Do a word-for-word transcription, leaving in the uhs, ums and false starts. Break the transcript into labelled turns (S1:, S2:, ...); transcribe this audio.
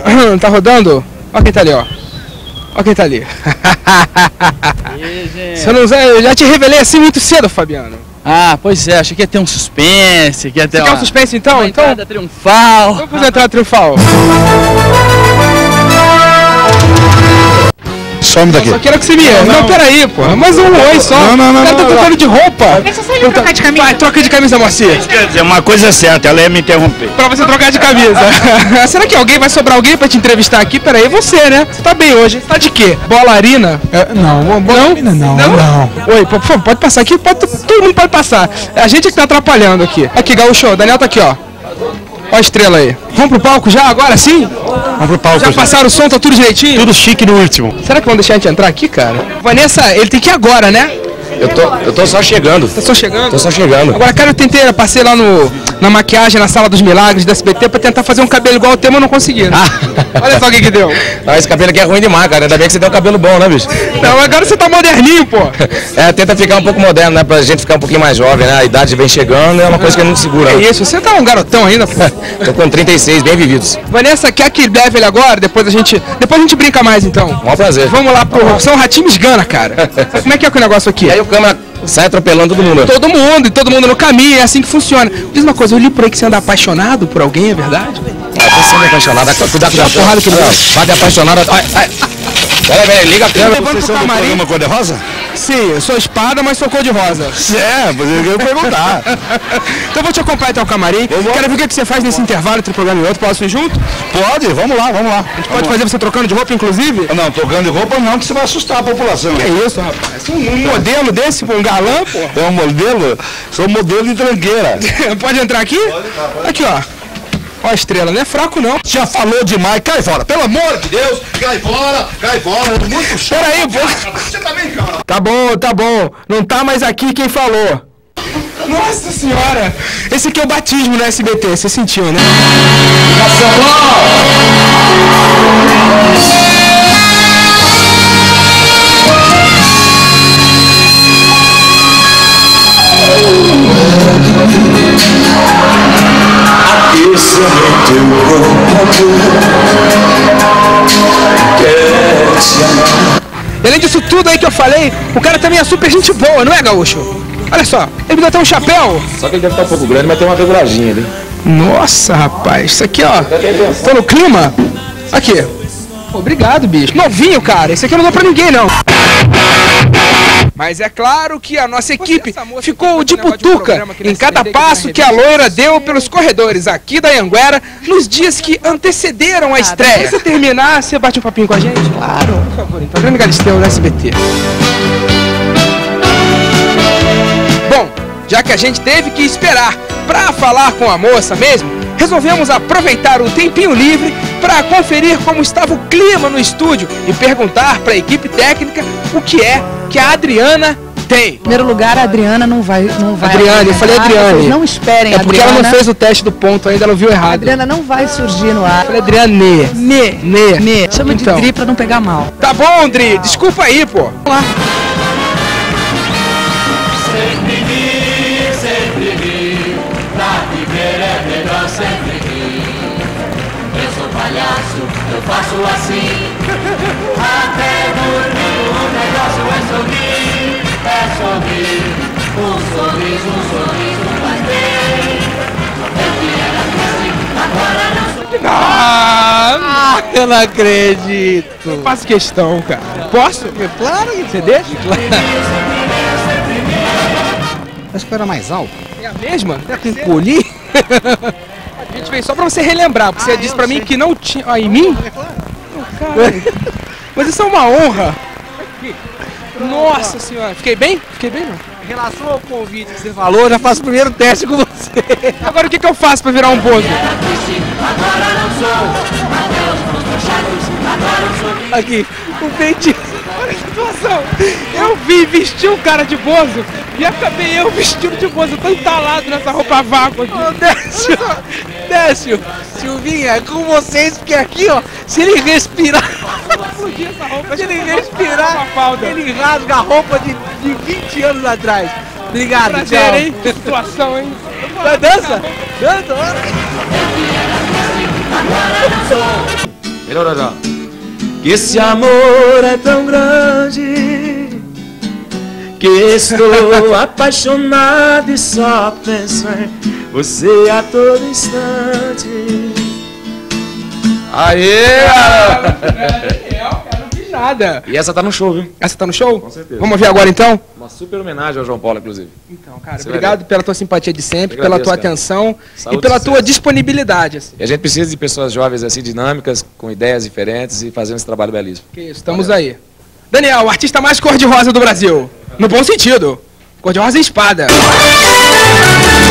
S1: Tá rodando? Ó quem tá ali, ó. Ó quem tá ali.
S2: E,
S1: Você não, eu já te revelei assim muito cedo, Fabiano.
S2: Ah, pois é, achei que ia ter um suspense, que ia ter
S1: Você
S2: uma...
S1: quer um suspense então?
S2: Uma
S1: Então,
S2: entrada triunfal.
S1: vamos fazer a entrada triunfal.
S3: Some daqui.
S1: Só quero que você me... Não, não, peraí, porra. Mais um oi só.
S3: Não, não, não,
S1: O cara tá
S3: não,
S1: trocando de roupa.
S4: Deixa eu só ele trocar de camisa.
S1: Vai, troca de camisa, Moacir.
S5: Quer dizer, uma coisa é certa, ela ia me interromper.
S1: Pra você trocar de camisa. Será que alguém vai sobrar alguém pra te entrevistar aqui? Peraí, você, né? Você tá bem hoje. Você tá de quê? Bolarina?
S3: É, não, bolarina não, não, não.
S1: Oi, por favor, pode passar aqui? Pode, todo mundo pode passar. É a gente é que tá atrapalhando aqui. Aqui, Gaúcho, o Daniel tá aqui, ó. Ó a estrela aí. Vamos pro palco já, agora sim?
S3: Vamos pro palco.
S1: Já passaram o som, tá tudo direitinho?
S3: Tudo chique no último.
S1: Será que vão deixar a gente entrar aqui, cara? Vanessa, ele tem que ir agora, né?
S5: Eu tô, eu tô só chegando.
S1: Tá só chegando?
S5: Tô só chegando.
S1: Agora, cara, eu tentei, eu passei lá no, na maquiagem, na Sala dos Milagres da S B T pra tentar fazer um cabelo igual o teu, mas não consegui. Né? Olha só o que que deu.
S5: Não, esse cabelo aqui é ruim demais, cara. Ainda bem que você tem um cabelo bom, né, bicho?
S1: Não, agora você tá moderninho, pô.
S5: É, tenta ficar um pouco moderno, né? Pra gente ficar um pouquinho mais jovem, né? A idade vem chegando, é uma coisa que a gente segura.
S1: É
S5: Né?
S1: isso, você tá um garotão ainda, pô.
S5: Tô com trinta e seis, bem vividos.
S1: Vanessa, quer que leve ele agora? Depois a gente, depois a gente brinca mais, então.
S5: Um prazer.
S1: Vamos lá pro São Ratinhos Gana, cara. Sabe como é que é com o negócio aqui?
S5: E aí o câmera sai atropelando todo mundo.
S1: Todo mundo, e todo mundo no caminho, é assim que funciona. Diz uma coisa, eu li por aí que você anda apaixonado por alguém, é verdade?
S5: Ah, tô sendo apaixonado. Cuidado com a porrada que ele deu. Vai de apaixonado. Ai, ai. Peraí, peraí, liga a câmera.
S1: Vocês são do programa
S3: Cor-de-Rosa?
S1: Sim, eu sou espada, mas sou cor de rosa.
S3: É, mas eu ia perguntar.
S1: Então eu vou te acompanhar até o camarim. Quero ver o que que você faz nesse intervalo entre um programa e outro. Posso ir junto?
S3: Pode, vamos lá, vamos lá.
S1: A gente pode fazer você trocando de roupa, inclusive?
S3: Não, trocando de roupa não, que você vai assustar a população.
S1: Que isso, rapaz? Um, um modelo desse, um galã, pô.
S3: É um modelo? Sou modelo de tranqueira.
S1: Pode entrar aqui? Pode entrar, pode. Aqui, ó. Ó a estrela, não é fraco não.
S3: Já falou demais, cai fora. Pelo amor de Deus, cai fora, cai fora. Muito chato.
S1: Peraí, pô.
S3: Você também, cara.
S1: Tá bom, tá bom. Não tá mais aqui quem falou. Nossa senhora! Esse aqui é o batismo no S B T, você sentiu, né? E além disso tudo aí que eu falei, o cara também é super gente boa, não é, Gaúcho? Olha só, ele me deu até um chapéu.
S5: Só que ele deve estar um pouco grande, mas tem uma regulagem ali.
S1: Nossa, rapaz, isso aqui, ó. Tô no clima. Aqui. Obrigado, bicho. Novinho, cara. Esse aqui eu não dou pra ninguém, não. Mas é claro que a nossa equipe ficou de butuca em cada passo que a loira deu pelos corredores aqui da Anhanguera nos dias que antecederam a estreia. Se terminar, você bate um papinho com a gente? Claro. Por favor, então. Grande Galisteu do S B T. Bom, já que a gente teve que esperar pra falar com a moça mesmo, resolvemos aproveitar o tempinho livre para conferir como estava o clima no estúdio e perguntar para a equipe técnica o que é que a Adriana tem.
S4: Em primeiro lugar, a Adriana não vai... Não vai
S1: Adriane, eu falei Adriane.
S4: Vocês não esperem,
S1: É porque
S4: Adriana.
S1: ela não fez o teste do ponto ainda, ela viu
S4: A
S1: errado.
S4: Adriana não vai surgir no ar.
S1: Eu falei Adriane.
S4: Ne.
S1: Ne.
S4: Ne. Chama
S1: Então.
S4: de Dri pra não pegar mal.
S1: Tá bom, Dri, desculpa aí, pô.
S4: Vamos lá.
S6: Sempre rir, sempre rir, pra viver é melhor sempre rir. Eu sou palhaço, eu faço assim, até dormir o negócio é sorrir, é sorrir, um sorriso, um sorriso faz bem. Eu que era triste, agora não sou.
S1: Ah,
S2: Eu não acredito.
S1: eu faço questão, cara. Posso?
S2: Claro que
S1: Você deixa?
S3: Acho que era mais alto.
S1: É a mesma? É com encolhi? A gente veio só pra você relembrar, porque você disse pra mim que não tinha... Ah, em mim? Oh, cara. Mas isso é uma honra. Nossa senhora. Fiquei bem? Fiquei bem, não?
S2: Em relação ao convite que você falou, eu já faço o primeiro teste com você.
S1: Agora o que que eu faço pra virar um bozo?
S6: Agora não sou, adeus pros broxados, agora eu sou.
S2: Aqui, o peito.
S1: Olha a situação. Eu vim vestir um cara de bozo e acabei eu vestindo de bozo. Eu tô entalado nessa roupa vácuo aqui.
S2: Ô, Décio, Décio, Silvinha, é com vocês, porque aqui, ó, se ele respirar,
S1: Explodir essa roupa.
S2: se ele
S1: Uma
S2: respirar,
S1: falda.
S2: ele rasga a roupa de, de vinte anos atrás. Obrigado,
S1: Prazer,
S2: tchau.
S1: hein? Que situação, hein?
S2: Vai, dança, dança, bora.
S6: Agora não sou.
S5: Melhorou já. Que esse amor é tão grande que estou apaixonado e só penso em você a todo instante. Aê!
S1: Daniel, cara, não fiz nada.
S5: E essa tá no show, viu?
S1: Essa tá no show?
S5: Com certeza.
S1: Vamos ver agora então?
S5: Uma super homenagem ao João Paulo, inclusive.
S1: Então, cara,
S5: Você
S1: obrigado pela tua simpatia de sempre,
S5: Eu
S1: pela
S5: agradeço,
S1: tua
S5: cara.
S1: atenção
S5: Saúde
S1: e pela
S5: e
S1: tua
S5: sucesso.
S1: disponibilidade. Assim.
S5: E a gente precisa de pessoas jovens assim, dinâmicas, com ideias diferentes e fazendo esse trabalho belíssimo.
S1: Que isso, estamos aí. Daniel, o artista mais cor-de-rosa do Brasil. No bom sentido. Cor-de-rosa e espada.